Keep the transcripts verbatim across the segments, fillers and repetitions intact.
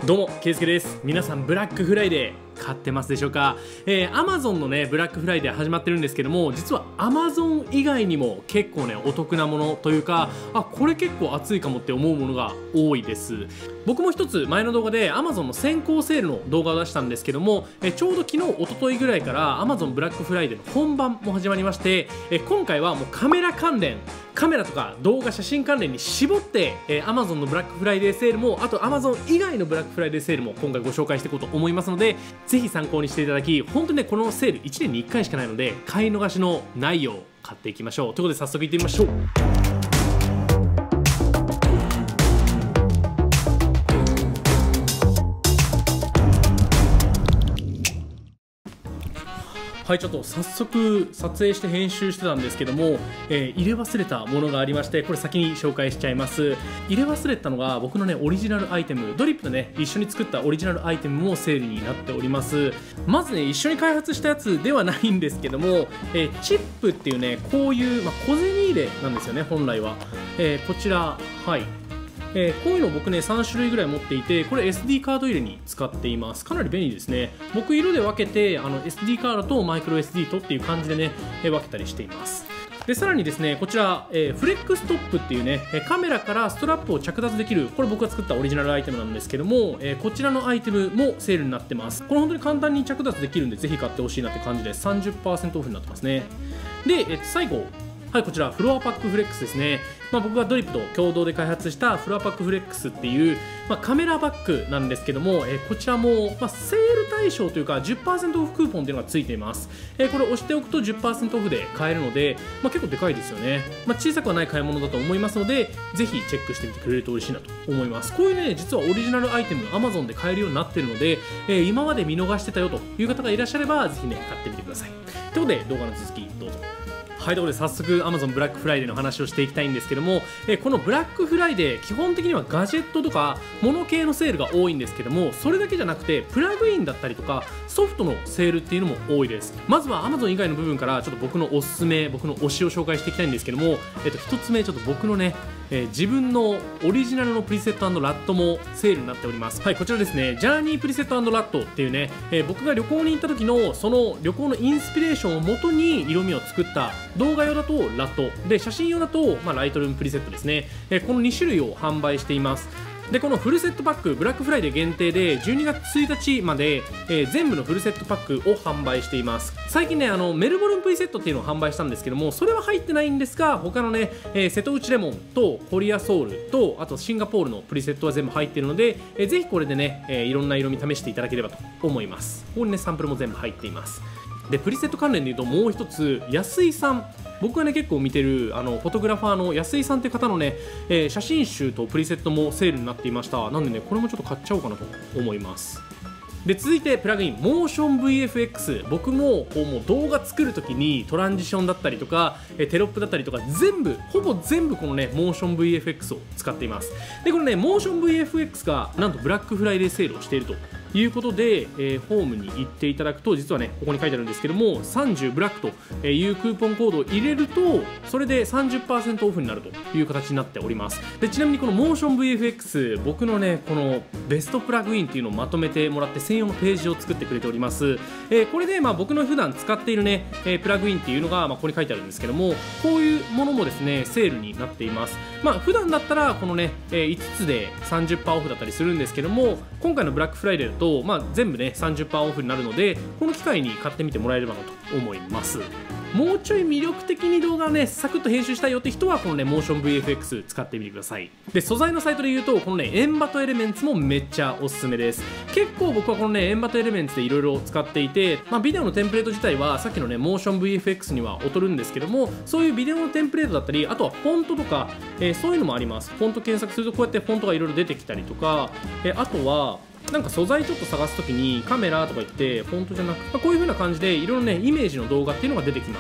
どうも、ケイスケです。皆さんブラックフライデー買ってますでしょうか。えー、Amazon のねブラックフライデー始まってるんですけども、実は Amazon 以外にも結構ねお得なものというか、あ、これ結構熱いかもって思うものが多いです。僕も一つ前の動画で Amazon の先行セールの動画を出したんですけども、えー、ちょうど昨日一昨日ぐらいから Amazon ブラックフライデーの本番も始まりまして、えー、今回はもうカメラ関連カメラとか動画写真関連に絞って、えー、Amazon のブラックフライデーセールも、あと Amazon 以外のブラックフライデーセールも今回ご紹介していこうと思いますので、ぜひ参考にしていただき、本当にねこのセールいちねんにいっかいしかないので買い逃しのないよう買っていきましょう。ということで早速いってみましょう。はい、ちょっと早速撮影して編集してたんですけども、えー、入れ忘れたものがありまして、これ先に紹介しちゃいます。入れ忘れたのが僕のねオリジナルアイテム、ドリップとね一緒に作ったオリジナルアイテムもセールになっております。まずね一緒に開発したやつではないんですけども、えー、チップっていうねこういう、まあ、小銭入れなんですよね本来は。えー、こちら、はい、えー、こういうの僕ねさんしゅるいぐらい持っていて、これ エスディー カード入れに使っています。かなり便利ですね。僕色で分けてあの エスディー カードとマイクロ エスディー とっていう感じでね、えー、分けたりしています。でさらにですねこちら、えー、フレックストップっていうねカメラからストラップを着脱できる、これ僕が作ったオリジナルアイテムなんですけども、えー、こちらのアイテムもセールになってます。これ本当に簡単に着脱できるんでぜひ買ってほしいなって感じで さんじゅっパーセント オフになってますね。で、えー、最後、はい、こちらフロアパックフレックスですね。まあ、僕がドリップと共同で開発したフロアパックフレックスっていう、まあ、カメラバッグなんですけども、えー、こちらも、まあ、セール対象というか じゅっパーセント オフクーポンっていうのがついています。えー、これ押しておくと じゅっパーセント オフで買えるので、まあ、結構でかいですよね。まあ、小さくはない買い物だと思いますので、ぜひチェックしてみてくれると嬉しいなと思います。こういうね実はオリジナルアイテム Amazon で買えるようになっているので、えー、今まで見逃してたよという方がいらっしゃればぜひね買ってみてください。ということで動画の続きどうぞ。はい、ということで早速 Amazon ブラックフライデーの話をしていきたいんですけども、えこのブラックフライデー基本的にはガジェットとか物系のセールが多いんですけども、それだけじゃなくてプラグインだったりとかソフトのセールっていうのも多いです。まずは Amazon 以外の部分からちょっと僕のおすすめ、僕の推しを紹介していきたいんですけども、えっと、ひとつめちょっと僕のねえー、自分のオリジナルのプリセット&ラットもセールになっております。はい、こちらですね、ジャーニープリセット&ラットっていうね、えー、僕が旅行に行った時のその旅行のインスピレーションをもとに色味を作った動画用だとラットで、写真用だと、まあ、ライトルームプリセットですね、えー、このにしゅるいを販売しています。でこのフルセットパックブラックフライデー限定でじゅうにがつついたちまで、えー、全部のフルセットパックを販売しています。最近ねあのメルボルンプリセットっていうのを販売したんですけども、それは入ってないんですが他のね、えー、瀬戸内レモンとコリアソウルとあとシンガポールのプリセットは全部入っているので、えー、ぜひこれでね、えー、いろんな色味試していただければと思います。ここにねサンプルも全部入っています。でプリセット関連でいうともう一つ安井さん、僕がね結構見てるあのフォトグラファーの安井さんっていう方のね、えー、写真集とプリセットもセールになっていました。なんでねこれもちょっと買っちゃおうかなと思います。で続いてプラグインモーション ブイエフエックス、 僕もこうもう動画作るときにトランジションだったりとかえテロップだったりとか全部ほぼ全部このねモーション ブイエフエックス を使っています。でこのねモーション ブイエフエックス がなんとブラックフライデーセールをしているということで、えー、ホームに行っていただくと実はねここに書いてあるんですけどもさんじゅうブラックというクーポンコードを入れるとそれで さんじゅっパーセント オフになるという形になっております。でちなみにこのモーション ブイエフエックス 僕のねこのベストプラグインっていうのをまとめてもらって専用のページを作ってくれております。えー、これでまあ僕の普段使っているね、えー、プラグインっていうのがまあここに書いてあるんですけども、こういうものもですねセールになっています。まあ普段だったらこのね、えー、いつつで さんじゅっパーセント オフだったりするんですけども、今回のブラックフライデーだとまあ全部ね さんじゅっパーセント オフになるので、この機会に買ってみてもらえればなと思います。もうちょい魅力的に動画をねサクッと編集したいよって人はこのねモーション ブイエフエックス 使ってみてください。で素材のサイトで言うとこのねエンバトエレメンツもめっちゃおすすめです。結構僕はこのねエンバトエレメンツでいろいろ使っていて、まあ、ビデオのテンプレート自体はさっきのねモーション ブイエフエックス には劣るんですけども、そういうビデオのテンプレートだったりあとはフォントとか、えー、そういうのもあります。フォント検索するとこうやってフォントがいろいろ出てきたりとか、えー、あとはなんか素材ちょっと探すときにカメラとか言ってフォントじゃなく、まあ、こういう風な感じでいろいろねイメージの動画っていうのが出てきます。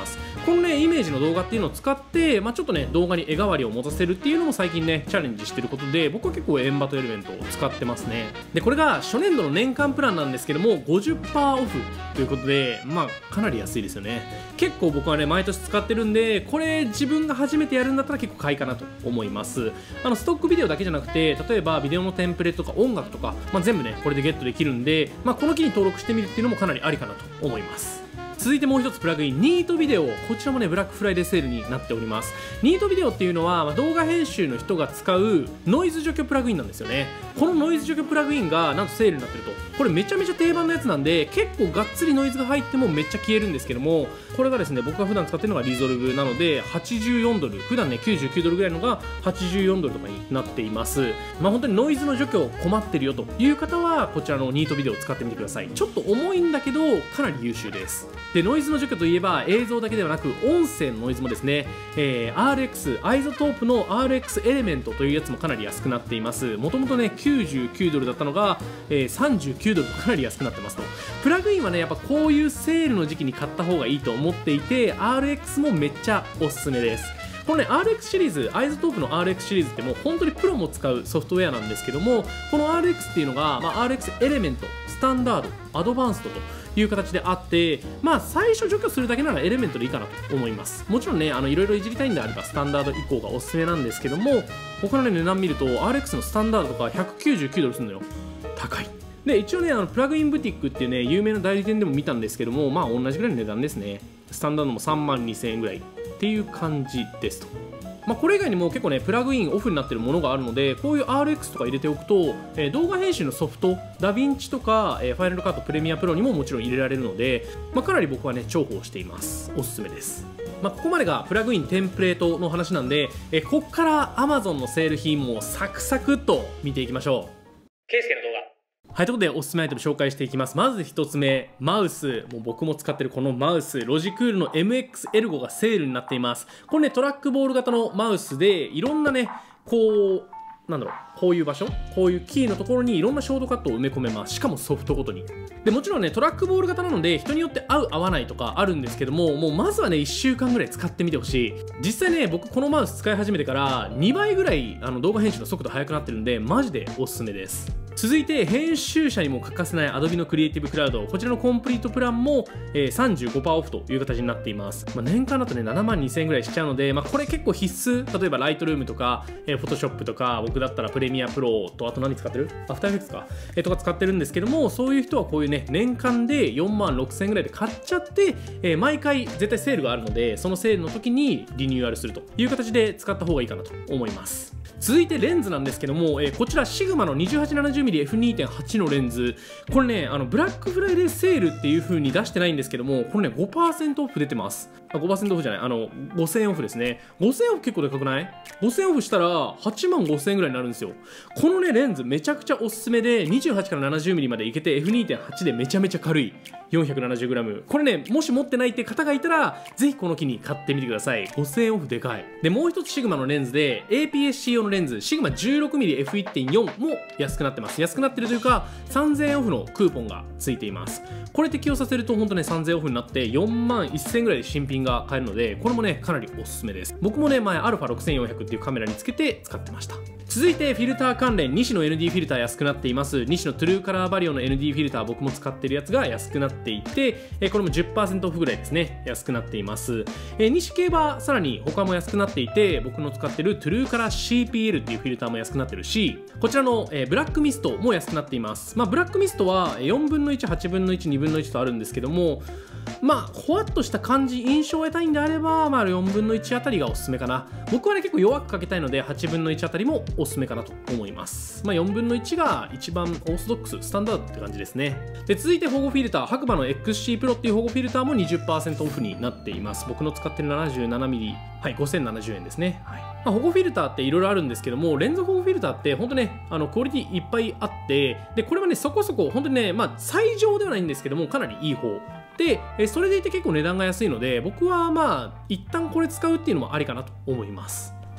このねイメージの動画っていうのを使って、まあ、ちょっとね動画に絵代わりを持たせるっていうのも最近ねチャレンジしてることで、僕は結構エンバトエレメントを使ってますね。でこれが初年度の年間プランなんですけども ごじゅっパーセント オフということで、まあかなり安いですよね。結構僕はね毎年使ってるんで、これ自分が初めてやるんだったら結構買いかなと思います。あのストックビデオだけじゃなくて、例えばビデオのテンプレとか音楽とか、まあ、全部ねこれでゲットできるんで、まあ、この機に登録してみるっていうのもかなりありかなと思います。続いてもう一つプラグイン、ニートビデオ。こちらもねブラックフライデーセールになっております。ニートビデオっていうのは、まあ、動画編集の人が使うノイズ除去プラグインなんですよね。このノイズ除去プラグインがなんとセールになってると、これめちゃめちゃ定番のやつなんで、結構がっつりノイズが入ってもめっちゃ消えるんですけども、これがですね僕が普段使ってるのがリゾルブなのではちじゅうよんドル、普段ねきゅうじゅうきゅうドルぐらいのがはちじゅうよんドルとかになっています。まあ本当にノイズの除去困ってるよという方はこちらのニートビデオを使ってみてください。ちょっと重いんだけどかなり優秀です。でノイズの除去といえば映像だけではなく音声のノイズもですね、えー、アールエックス アイゾトープの アールエックス エレメントというやつもかなり安くなっています。もともとねきゅうじゅうきゅうドルだったのが、えー、さんじゅうきゅうドルとかなり安くなってますと。プラグインはねやっぱこういうセールの時期に買った方がいいと思っていて、 アールエックス もめっちゃおすすめです。このね アールエックス シリーズ、アイゾトープの アールエックス シリーズってもう本当にプロも使うソフトウェアなんですけども、この アールエックス っていうのが、まあ、アールエックス エレメント、スタンダード、アドバンストという形であって、まあ最初除去するだけならエレメントでいいかなと思います。もちろんねあのいろいろいじりたいんであればスタンダード以降がおすすめなんですけども、他のね値段見ると アールエックス のスタンダードとかひゃくきゅうじゅうきゅうドルするのよ。高い。で一応ねあのプラグインブティックっていうね有名な代理店でも見たんですけども、まあ同じぐらいの値段ですね。スタンダードもさんまんにせんえんぐらいっていう感じですと。まあこれ以外にも結構ねプラグインオフになってるものがあるので、こういう アールエックス とか入れておくと、えー、動画編集のソフトダヴィンチとか、えー、ファイナルカットプレミアプロにももちろん入れられるので、まあ、かなり僕はね重宝しています。おすすめです。まあここまでがプラグインテンプレートの話なんで、えー、ここから Amazon のセール品もサクサクっと見ていきましょう。ケイスケの動画。はい、ということでおすすめアイテム紹介していきます。まずひとつめ、マウス。もう僕も使ってるこのマウス、ロジクールの エムエックスエルゴ がセールになっています。これねトラックボール型のマウスで、いろんなねこうなんだろう、こういう場所、こういうキーのところにいろんなショートカットを埋め込めます。しかもソフトごとに。でもちろんねトラックボール型なので人によって合う合わないとかあるんですけども、もうまずはねいっしゅうかんぐらい使ってみてほしい。実際ね僕このマウス使い始めてからにばいぐらいあの動画編集の速度速くなってるんで、マジでおすすめです。続いて編集者にも欠かせない Adobe のクリエイティブクラウド、こちらのコンプリートプランも、えー、さんじゅうごパーセント オフという形になっています。まあ、年間だとねななまんにせんえんぐらいしちゃうので、まあ、これ結構必須。例えば Lightroom とか、えー、Photoshop とか、僕だったらプレミアプロと、あと何使ってる？ After Effects か、えー、とか使ってるんですけども、そういう人はこういうね年間でよんまんろくせんえんぐらいで買っちゃって、えー、毎回絶対セールがあるので、そのセールの時にリニューアルするという形で使った方がいいかなと思います。続いてレンズなんですけども、えー、こちらシグマの にじゅうはちななじゅうミリエフにてんはち のレンズ。これねあのブラックフライデーセールっていう風に出してないんですけども、これね ごパーセント オフ出てます。あ ごパーセント オフじゃない、あのごせんえんオフですね。ごせんえんオフ結構でかくない？ ごせんえんオフしたらはちまんごせんえんぐらいになるんですよ。このねレンズめちゃくちゃおすすめで、にじゅうはちからななじゅうミリまでいけて エフにてんはち でめちゃめちゃ軽い よんひゃくななじゅうグラム。 これねもし持ってないって方がいたらぜひこの機に買ってみてください。ごせんえんオフでかい。でもう一つシグマのレンズで エーピーエスシー 用のレンズ、シグマ じゅうろくミリエフいってんよん も安くなってます。安くなってるというかさんぜんえんオフのクーポンがついています。これ適用させると本当ねさんぜんえんオフになってよんまんせんえんぐらいで新品が買えるので、これもねかなりおすすめです。僕もね前 アルファろくせんよんひゃく っていうカメラにつけて使ってました。続いてフィルター関連、西の エヌディー フィルター安くなっています。西のトゥルーカラーバリオの エヌディー フィルター、僕も使ってるやつが安くなっていて、えこれも じゅっパーセント オフぐらいですね、安くなっています。え西系はさらに他も安くなっていて、僕の使ってるトゥルーカラー シーピーエル っていうフィルターも安くなってるし、こちらの、えブラックミストも安くなっています。まあブラックミストはよんぶんのいち、はちぶんのいち、にぶんのいちとあるんですけども、まあほわっとした感じ、印象を得たいんであれば、まあよんぶんのいちあたりがおすすめかな。僕はね結構弱くかけたいのではちぶんのいちあたりもおすすめかなと思います。まあよんぶんのいちが一番オーソドックス、スタンダードって感じですね。で続いて保護フィルター、白馬の エックスシー プロっていう保護フィルターも にじゅっパーセント オフになっています。僕の使ってる ななじゅうななミリ、はい、ごせんななじゅうえんですね。はい、まあ、保護フィルターっていろいろあるんですけども、レンズ保護フィルターって本当ねあのクオリティいっぱいあって、でこれはねそこそこ本当にね、まあ最上ではないんですけどもかなりいい方で、えそれでいて結構値段が安いので、僕はまあ一旦これ使うっていうのもありかなと思います。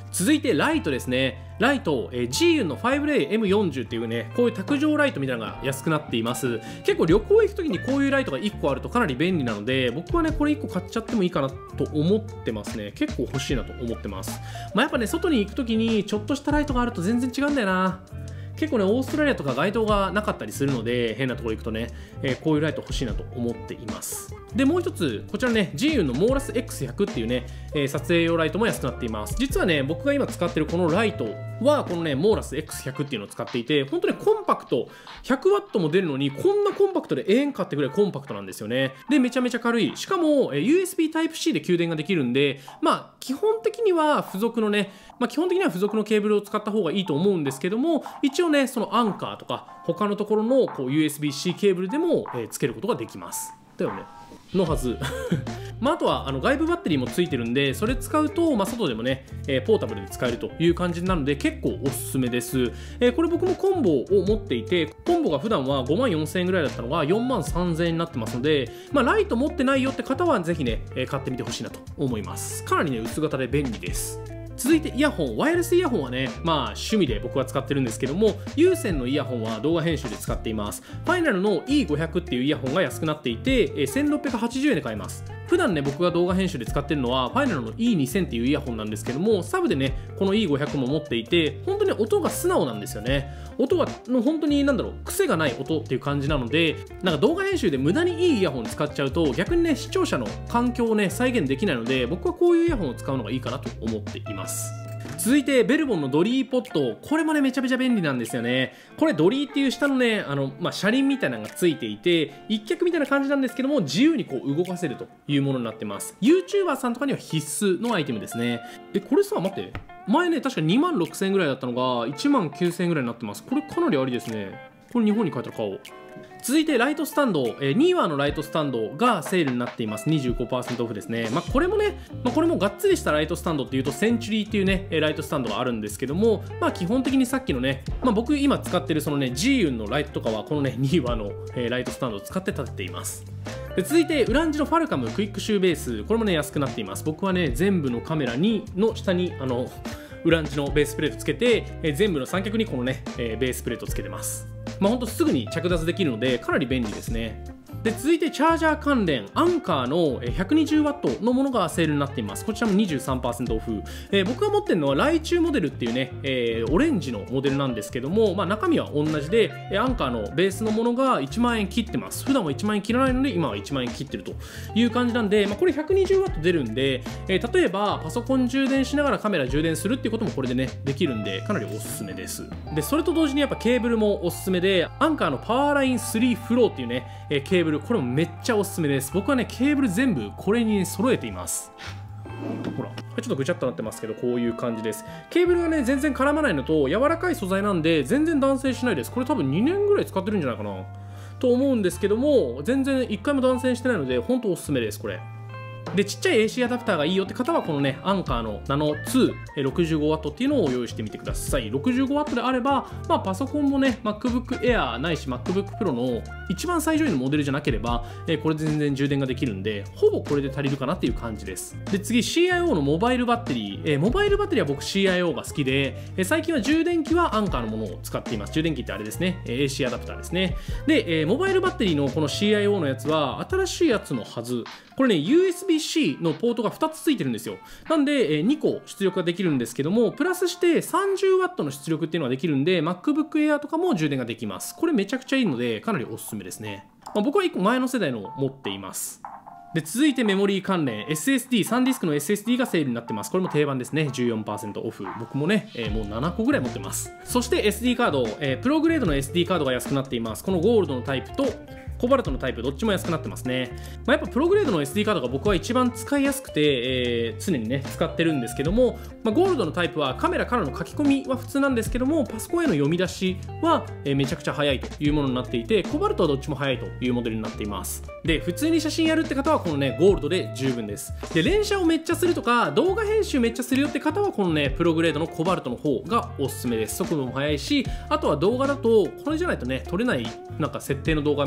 続いてライトですね。ライト、えー、ジーユンの ファイブレイエムよんじゅう っていうね、こういう卓上ライトみたいなのが安くなっています。結構旅行行く時にこういうライトがいっこあるとかなり便利なので、僕はねこれいっこ買っちゃってもいいかなと思ってますね。結構欲しいなと思ってます。まあ、やっぱね外に行く時にちょっとしたライトがあると全然違うんだよな。結構ねオーストラリアとか街灯がなかったりするので、変なところ行くとね、えー、こういうライト欲しいなと思っています。でもう一つこちらね、ジーユンのモーラス エックスひゃく っていうね、えー、撮影用ライトも安くなっています。実はね僕が今使ってるこのライトはこのねモーラス エックスひゃく っていうのを使っていて、本当にコンパクト ひゃくワット も出るのに、こんなコンパクトでええんかってぐらいコンパクトなんですよね。でめちゃめちゃ軽い。しかも、えー、ユーエスビー タイプシー で給電ができるんで、まあ基本的には付属のね、まあ、基本的には付属のケーブルを使った方がいいと思うんですけども、一応ねそのアンカーとか他のところのこう ユーエスビーシー ケーブルでも、えー、つけることができますだよねのはずまあ、あとはあの外部バッテリーもついてるんで、それ使うと、まあ、外でもね、えー、ポータブルで使えるという感じなので結構おすすめです。えー、これ僕もコンボを持っていて、コンボが普段はごまんよんせんえんぐらいだったのがよんまんさんぜんえんになってますので、まあ、ライト持ってないよって方はぜひね、えー、買ってみてほしいなと思います。かなりね薄型で便利です。続いてイヤホン、ワイヤレスイヤホンはね、まあ趣味で僕は使ってるんですけども、有線のイヤホンは動画編集で使っています。ファイナルの イーごひゃく っていうイヤホンが安くなっていて、せんろっぴゃくはちじゅうえんで買えます。普段ね僕が動画編集で使ってるのはファイナルの イーにせん っていうイヤホンなんですけども、サブでねこの イーごひゃく も持っていて、本当に音が素直なんですよね。音がの本当になんだろう、癖がない音っていう感じなので、なんか動画編集で無駄にいいイヤホン使っちゃうと逆にね視聴者の環境をね再現できないので、僕はこういうイヤホンを使うのがいいかなと思っています。続いてベルボンのドリーポット、これもねめちゃめちゃ便利なんですよね。これドリーっていう下のねあの、まあ、車輪みたいなのがついていて、一脚みたいな感じなんですけども、自由にこう動かせるというものになってます。 YouTuber さんとかには必須のアイテムですね。えこれさ待って、前ね確かにまんろくせんえんぐらいだったのがいちまんきゅうせんえんぐらいになってます。これかなりありですね。これ日本に帰ったら買おう。続いてライトスタンド、えー、ニーワーのライトスタンドがセールになっています。 にじゅうごパーセント オフですね。まあ、これもね、まあ、これもがっつりしたライトスタンドっていうとセンチュリーっていうねライトスタンドがあるんですけども、まあ基本的にさっきのね、まあ、僕今使ってるそのねジーユンのライトとかはこのねニーワーの、えー、ライトスタンドを使って立てています。で続いてウランジのファルカムクイックシューベース、これもね安くなっています。僕はね全部のカメラにの下にあのウランジのベースプレートつけて、えー、全部の三脚にこのね、えー、ベースプレートつけてます。まあ、ほんとすぐに着脱できるのでかなり便利ですね。で続いてチャージャー関連、アンカーの ひゃくにじゅうワット のものがセールになっています。こちらも にじゅうさんパーセント オフ、えー、僕が持ってるのはライチューモデルっていうね、えー、オレンジのモデルなんですけども、まあ、中身は同じで、アンカーのベースのものがいちまんえん切ってます。普段はいちまんえん切らないので今はいちまんえん切ってるという感じなんで、まあ、これ ひゃくにじゅうワット 出るんで、えー、例えばパソコン充電しながらカメラ充電するっていうこともこれでねできるんでかなりおすすめです。でそれと同時にやっぱケーブルもおすすめで、アンカーのパワーラインスリーフローっていうね、えー、ケーブル、これもめっちゃおすすめです。僕はねケーブル全部これに揃えています。ほらちょっとぐちゃっとなってますけど、こういう感じです。ケーブルがね全然絡まないのと柔らかい素材なんで全然断線しないです。これ多分にねんぐらい使ってるんじゃないかなと思うんですけども、全然いっかいも断線してないので本当おすすめです。これでちっちゃい エーシー アダプターがいいよって方はこのねアンカーのナノツー ろくじゅうごワット っていうのを用意してみてください。ろくじゅうごワット であれば、まあ、パソコンもね MacBook Air ないし MacBook Pro の一番最上位のモデルじゃなければ、えー、これで全然充電ができるんでほぼこれで足りるかなっていう感じです。で次 シーアイオー のモバイルバッテリー、えー、モバイルバッテリーは僕 シーアイオー が好きで、えー、最近は充電器はアンカーのものを使っています。充電器ってあれですね、エーシー アダプターですね。で、えー、モバイルバッテリーのこの シーアイオー のやつは新しいやつのはず。これね ユーエスビーシー のポートがふたつついてるんですよ。なんで、えー、にこ出力ができるんですけども、プラスしてさんじゅうワット の出力っていうのができるんで MacBook Air とかも充電ができます。これめちゃくちゃいいのでかなりおすすめですね。まあ、僕はいっこまえの世代のを持っています。で続いてメモリー関連 エスエスディー、さんディスクの エスエスディー がセールになってます。これも定番ですね。 じゅうよんパーセント オフ。僕もね、えー、もうななこぐらい持ってます。そして エスディー カード、えー、プログレードの エスディー カードが安くなっています。このゴールドのタイプとコバルトのタイプどっちも安くなってますね。まあ、やっぱプログレードの エスディー カードが僕は一番使いやすくて、えー、常にね使ってるんですけども、まあ、ゴールドのタイプはカメラからの書き込みは普通なんですけども、パソコンへの読み出しは、えー、めちゃくちゃ速いというものになっていて、コバルトはどっちも速いというモデルになっています。で普通に写真やるって方はこのねゴールドで十分です。で連写をめっちゃするとか動画編集めっちゃするよって方はこのねプログレードのコバルトの方がおすすめです。速度も速いし、あとは動画だとこれじゃないとね撮れないなんか設定の動画みたいなのも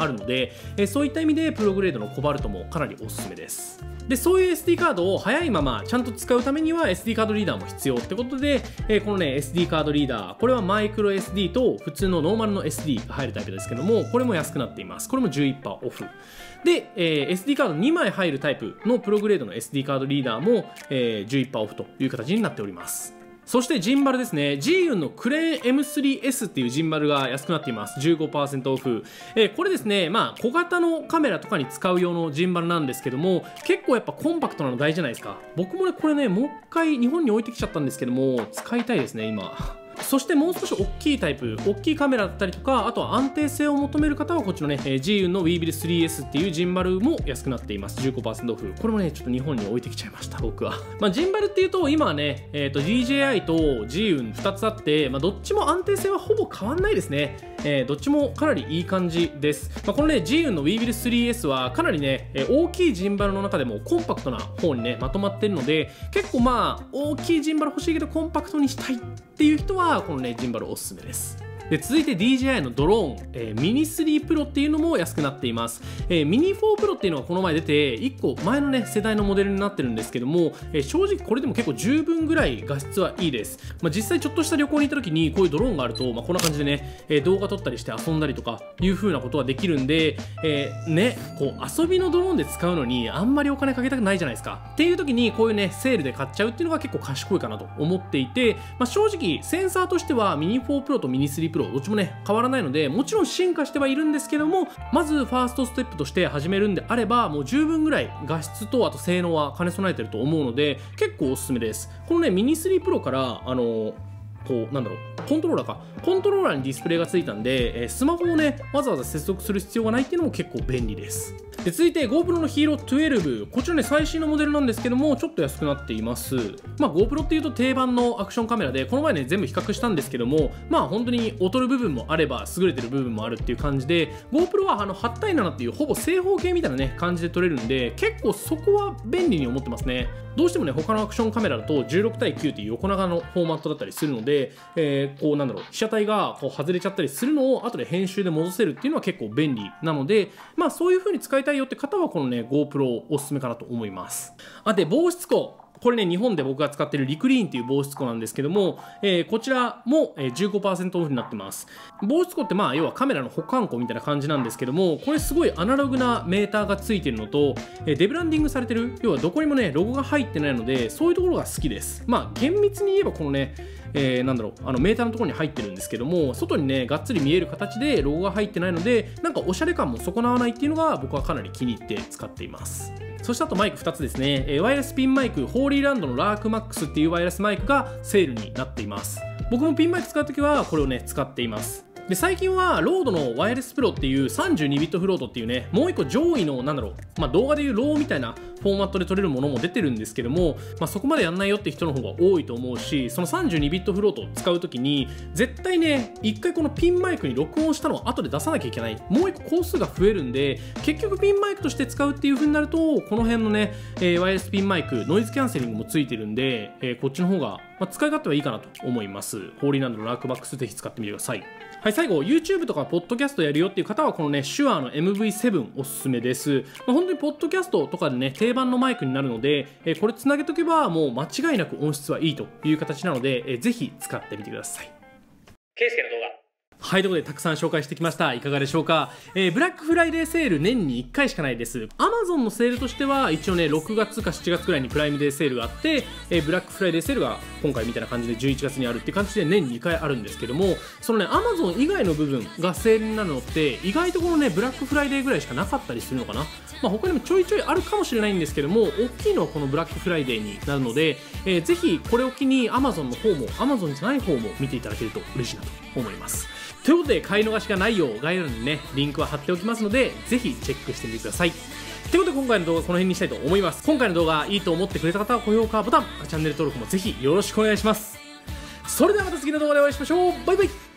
あるので、えー、そういった意味でプログレードのコバルトもかなりおすすめです。でそういう エスディー カードを早いままちゃんと使うためには エスディー カードリーダーも必要ってことで、えー、このね エスディー カードリーダー、これはマイクロ エスディー と普通のノーマルの エスディー が入るタイプですけども、これも安くなっています。これも じゅういちパーセント オフで、えー、エスディー カードにまい入るタイプのプログレードの エスディー カードリーダーも、えー、じゅういちパーセント オフという形になっております。そしてジンバルですね。ジーユンのクレーン エムスリーエス っていうジンバルが安くなっています。じゅうごパーセント オフ。えー、これですね、まあ小型のカメラとかに使う用のジンバルなんですけども、結構やっぱコンパクトなの大事じゃないですか。僕もね、これね、もう一回日本に置いてきちゃったんですけども、使いたいですね、今。そしてもう少し大きいタイプ、大きいカメラだったりとか、あとは安定性を求める方はこっちのね、ジーユンの ウィービルスリーエス っていうジンバルも安くなっています。じゅうごパーセント オフ。これもね、ちょっと日本に置いてきちゃいました、僕は。まあ、ジンバルっていうと、今はね、えっと、ディージェーアイ と ジーユンふたつあって、まあ、どっちも安定性はほぼ変わんないですね。えー、どっちもかなりいい感じです。まあ、このね、ジーユンの ウィービルスリーエス はかなりね、えー、大きいジンバルの中でもコンパクトな方にね、まとまってるので、結構まあ、大きいジンバル欲しいけどコンパクトにしたいっていう人は、このね、ジンバルおすすめです。で続いて ディージェーアイ のドローン、えー、ミニスリープロっていうのも安くなっています。えー、ミニフォープロっていうのがこの前出ていっこまえのね世代のモデルになってるんですけども、えー、正直これでも結構十分ぐらい画質はいいです。まあ、実際ちょっとした旅行に行った時にこういうドローンがあると、まあ、こんな感じでね、えー、動画撮ったりして遊んだりとかいう風なことができるんで、えー、ねこう遊びのドローンで使うのにあんまりお金かけたくないじゃないですかっていう時にこういうねセールで買っちゃうっていうのが結構賢いかなと思っていて、まあ、正直センサーとしてはミニフォープロとミニスリープロどっちもね変わらないので、もちろん進化してはいるんですけども、まずファーストステップとして始めるんであればもう十分ぐらい画質とあと性能は兼ね備えてると思うので結構おすすめです。このねミニスリープロからあのこうなんだろうコントローラーかコントローラーにディスプレイがついたんで、えー、スマホをねわざわざ接続する必要がないっていうのも結構便利です。で続いて GoPro の ヒーローじゅうに、こちらね最新のモデルなんですけどもちょっと安くなっています。まあ GoPro っていうと定番のアクションカメラでこの前ね全部比較したんですけども、まあ本当に劣る部分もあれば優れてる部分もあるっていう感じで GoPro はあのはちたいななっていうほぼ正方形みたいなね感じで撮れるんで結構そこは便利に思ってますね。どうしてもね他のアクションカメラだとじゅうろくたいきゅうっていう横長のフォーマットだったりするので、えー、こうなんだろう被写体がこう外れちゃったりするのを後で編集で戻せるっていうのは結構便利なので、まあそういう風に使いたいよって方はこのね GoPro おすすめかなと思います。あで防湿庫、これね日本で僕が使っているリクリーンっていう防湿庫なんですけども、えー、こちらも じゅうごパーセント オフになってます。防湿庫ってまあ要はカメラの保管庫みたいな感じなんですけども、これすごいアナログなメーターがついてるのと、えー、デブランディングされてる、要はどこにもねロゴが入ってないのでそういうところが好きです。まあ厳密に言えばこのねえー、なんだろうあのメーターのところに入ってるんですけども、外にねがっつり見える形でロゴが入ってないのでなんかおしゃれ感も損なわないっていうのが僕はかなり気に入って使っています。そしてあとマイクふたつですね、えー、ワイヤレスピンマイクホーリーランドのラークマックスっていうワイヤレスマイクがセールになっています。僕もピンマイク使うときはこれをね使っています。で最近はロードのワイヤレスプロっていうさんじゅうにビットフロートっていうねもう一個上位のなんだろう、まあ、動画でいうローみたいなフォーマットで撮れるものも出てるんですけども、まあ、そこまでやんないよって人の方が多いと思うし、そのさんじゅうにビットフロートを使うときに絶対ね一回このピンマイクに録音したのを後で出さなきゃいけない、もう一個工数が増えるんで結局ピンマイクとして使うっていう風になるとこの辺のね、えー、ワイヤレスピンマイクノイズキャンセリングもついてるんで、えー、こっちの方が、まあ、使い勝手はいいかなと思います。ホーリーランドのラークマックスぜひ使ってみてください。はい、最後 YouTube とかポッドキャストやるよっていう方はこのね手話の エムブイセブン おすすめです。まあ、本当にポッドキャストとかでね定番のマイクになるので、えー、これつなげとけばもう間違いなく音質はいいという形なので、えー、ぜひ使ってみてください。ケイスケの動画、はい、ということでたくさん紹介してきました。いかがでしょうか。えー、ブラックフライデーセール年にいっかいしかないです。Amazon のセールとしては一応ねろくがつかしちがつくらいにプライムデーセールがあって、えー、ブラックフライデーセールが今回みたいな感じでじゅういちがつにあるって感じで年にかいあるんですけども、そのね Amazon 以外の部分がセールになるのって意外とこのねブラックフライデーぐらいしかなかったりするのかな。まあ、他にもちょいちょいあるかもしれないんですけども、大きいのはこのブラックフライデーになるので、えー、ぜひこれを機に Amazon の方も Amazon じゃない方も見ていただけると嬉しいなと思います。ということで買い逃しがないよう概要欄にねリンクは貼っておきますのでぜひチェックしてみてください。ということで今回の動画はこの辺にしたいと思います。今回の動画いいと思ってくれた方は高評価ボタン、チャンネル登録もぜひよろしくお願いします。それではまた次の動画でお会いしましょう。バイバイ。